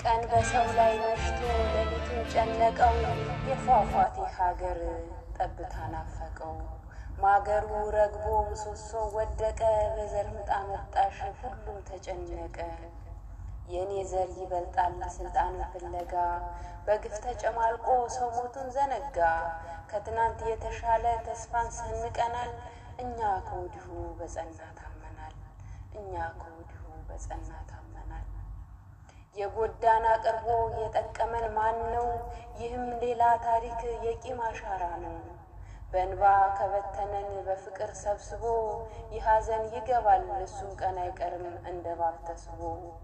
ቀን በሰው ላይ መሽቶ ለሊቱን ጨነቀው የፏፏቴ ሀገር ጠብታ ናፈቀው ማገሩ ረግቦ ምሰሶ ወደቀ በዘር ምጣመጣሽ ሁሉም ተጨነቀ የኔ ዘር ይበልጣል ስልጣን ፍለጋ በግፍ ተጨማልቆ ሰው ሞቱን ዘነጋ ከትናንት የተሻለ ተስፋን ሰንቀናል እኛ ከወዲሁ በጸና ታመናል እኛ ከወዲሁ በጸና ታመናል የጎዳና ቀርቦ የጠቀመን ማን ነው ይህም ሌላ ታሪክ የቂም አሻራ ነው በእንባ ከበተነን በፍቅር ሰብስቦ ይሐዘን ይገባል እሱም ቀን አይቀርም እንደባብ ተስቦ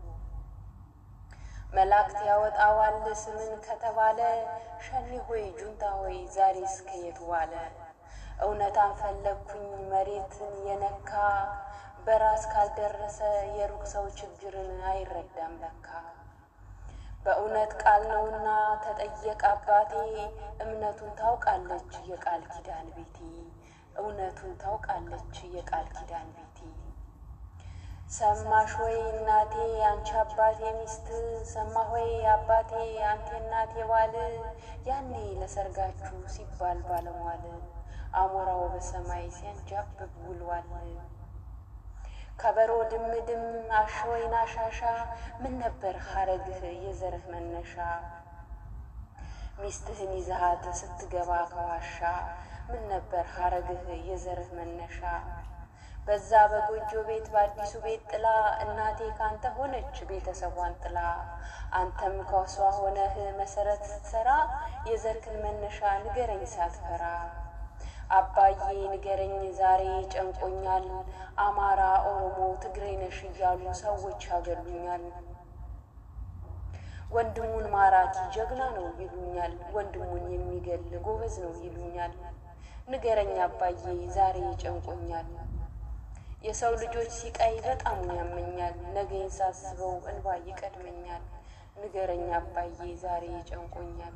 መላእክት ያወጣዋል ስምን ከተባለ ሸኒ ሆይ ጁንታ ሆይ ዛሬ እስከየት ዋለ እውነታን ፈለኩኝ መሬትን የነካ በራስ ካልደረሰ የሩቅ ሰው ችግርን አይረዳም ለካ በእውነት ቃል ነውና ተጠየቅ አባቴ እምነቱን ታውቃለች የቃል ኪዳን ቤቴ እውነቱን ታውቃለች የቃል ኪዳን ቤቴ ሰማሽ ወይ እናቴ አንቺ አባቴ ሚስት ሰማህ ወይ አባቴ አንተ እናቴ ባል ያኔ ለሰርጋችሁ ሲባል ባለሟል አሞራው በሰማይ ሲያንጃብብ ውሏል ከበሮ ድምድም አሽወይና ሻሻ ምን ነበር ሐረግህ የዘርህ መነሻ ሚስትህን ይዘሃት ስትገባ ከዋሻ ምን ነበር ሐረግህ የዘርህ መነሻ በዛ በጎጆ ቤት በአዲሱ ቤት ጥላ እናቴ ካንተ ሆነች ቤተሰቧን ጥላ አንተም ከሷ ሆነህ መሰረት ስትሰራ የዘርክን መነሻ ንገረኝ ሳትፈራ አባዬ ንገረኝ ዛሬ ጨንቆኛል አማራ ኦሮሞ ትግሬ ነሽ ይያሉ ሰዎች ያገሉኛል ወንድሙን ማራኪ ጀግና ነው ይሉኛል ወንድሙን የሚገል ጎበዝ ነው ይሉኛል ንገረኝ አባዬ ዛሬ ጨንቆኛል የሰው ልጆች ሲቃይ በጣም ያመኛል ነገን ሳስበው እንባ ይቀድመኛል ንገረኝ አባዬ ዛሬ ጨንቆኛል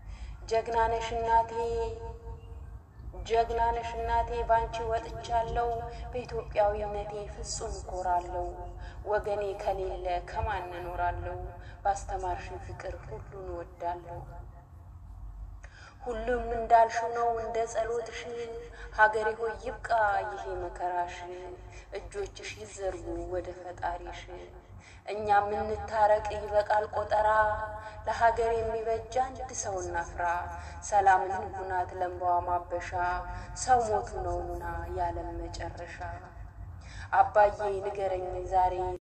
ጀግና ነሽ እናቴ ባንቺ ወጥቻለሁ በኢትዮጵያዊነቴ ፍጹም ኮራለሁ ወገኔ ከሌለ ከማን እኖራለሁ ባስተማርሽ ፍቅር ሁሉን ወዳለሁ ሁሉም እንዳልሽው ነው እንደ ጸሎትሽ ሀገሬ ሆይ ይብቃ ይሄ መከራሽ እጆችሽ ይዘርጉ ወደ ፈጣሪሽ እኛም እንታረቅ ይበቃል ቆጠራ ለሀገር የሚበጃ አንድ ሰው እናፍራ ሰላምን ሁናት ለምባዋ ማበሻ ሰው ሞቱ ነውና ያለም መጨረሻ አባዬ ንገረኝ ዛሬ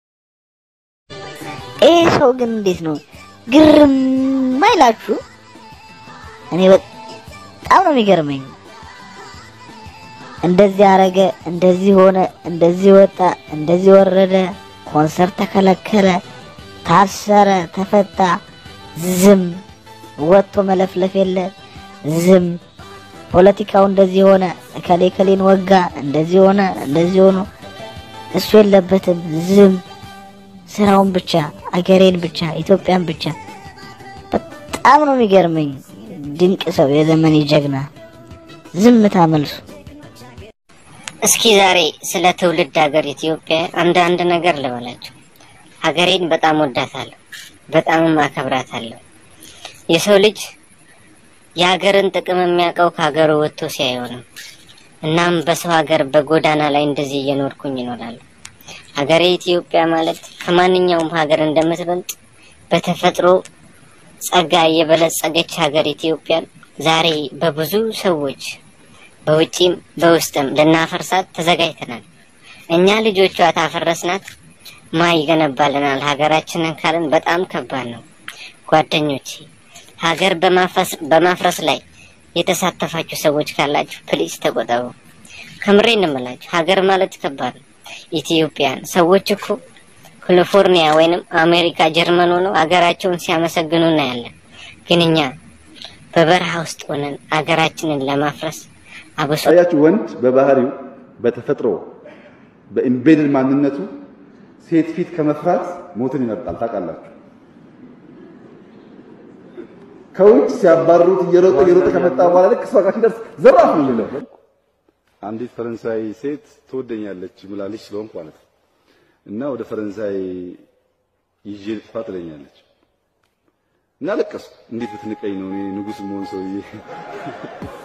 ሰው ግን እንዴት ነው ግርም ማይላችሁ እኔ በጣም ነው የሚገርመኝ እንደዚህ አረገ እንደዚህ ሆነ እንደዚህ ወጣ እንደዚህ ወረደ ኮንሰርት ተከለከለ ታሰረ ተፈታ ዝም ወጥቶ መለፍለፍ የለ ዝም ፖለቲካው እንደዚህ ሆነ ከሌን ወጋ እንደዚህ ሆነ እንደዚህ ሆኖ እሱ የለበትም ዝም ስራውን ብቻ አገሬን ብቻ ኢትዮጵያን ብቻ በጣም ነው የሚገርመኝ ድንቅ ሰው የዘመን ጀግና ዝምታ መልሱ እስኪ ዛሬ ስለ ትውልድ ሀገር ኢትዮጵያ አንድ ነገር ልበላችሁ ሀገሬን በጣም ወዳታለሁ በጣም ማከብራታለሁ የሰው ልጅ የሀገርን ጥቅም የሚያውቀው ከሀገሩ ወጥቶ ሲያየው ነው እናም በሰው ሀገር በጎዳና ላይ እንደዚህ እየኖርኩኝ እኖራለሁ ሀገሬ ኢትዮጵያ ማለት ከማንኛውም ሀገር እንደምትበልጥ በተፈጥሮ ጸጋ የበለጸገች ሀገር ኢትዮጵያን ዛሬ በብዙ ሰዎች በውጪም በውስጥም ለናፈርሳት ተዘጋጅተናል እኛ ልጆቿ ታፈረስናት ማይ ገነባልናል ሀገራችንን ካልን በጣም ከባድ ነው ጓደኞቼ ሀገር በማፍረስ ላይ የተሳተፋችሁ ሰዎች ካላችሁ ፕሊስ ተቆጠቡ ከምሬን እንምላችሁ ሀገር ማለት ከባድ ነው ኢትዮጵያን ሰዎች እኮ ካሊፎርኒያ ወይንም አሜሪካ ጀርመን ሆነው ሀገራቸውን ሲያመሰግኑ እናያለን ግን እኛ በበረሃ ውስጥ ሆነን ሀገራችንን ለማፍረስ አያችሁ ወንድ በባህሪው በተፈጥሮ በኢምቤድድ ማንነቱ ሴት ፊት ከመፍራት ሞትን ይመርጣል ታውቃላችሁ ከውጭ ሲያባሩት እየሮጠ ከመጣ በኋላ ልክ ሰው ጋር ሲደርስ ዘራፍ ነው ይለው አንዲት ፈረንሳይ ሴት ትወደኛለች ብላለች ስለሆንኩ ማለት እና ወደ ፈረንሳይ ይዤ ልጥፋ ትለኛለች እና ለቀስኩ። እንዴት ብትንቀኝ ነው እኔ ንጉስ መሆን ሰውዬ